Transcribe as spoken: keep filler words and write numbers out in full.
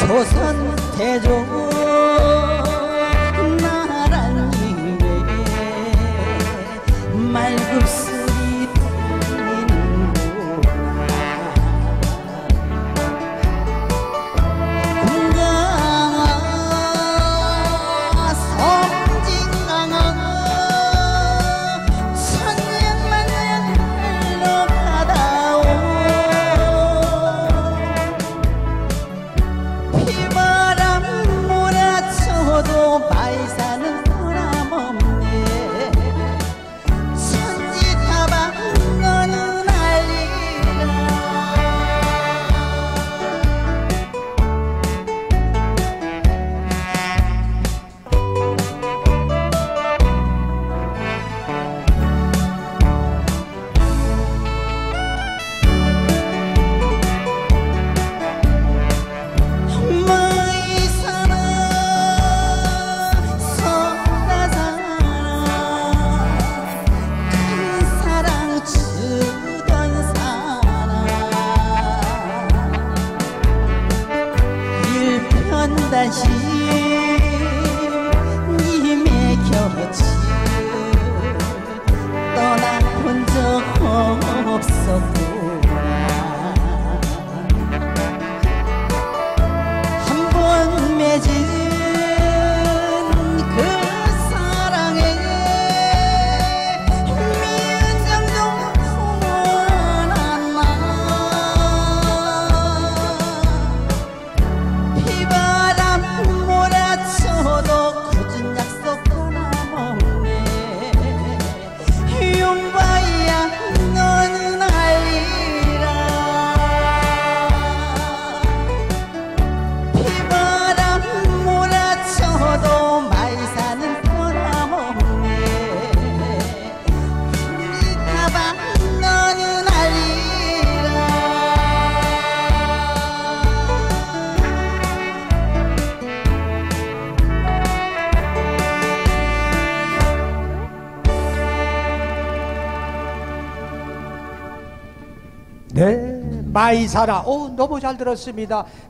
조선 태조 나란 입에 말급소리 들리는구나. 군강아 섬진강아 천년만년 흘러가다오. 피바람 몰아쳐도 바위산은 변함없네. 천지타방 너는 알리라. 마이산아 서다산아 큰 사랑 주던 사람 일편단심 님의 곁을 떠나본 적 없었구나. 한 번 맺은 그 사랑에 미운 정도 품어놨나. 피바람 몰아쳐도 굳은 약속 변함없네. 용바이야 너는 알리라. 피바람 몰아쳐도 마이산은 변함없네. 이타방 너는 알리라. 네, 마이사라. 오, 너무 잘 들었습니다.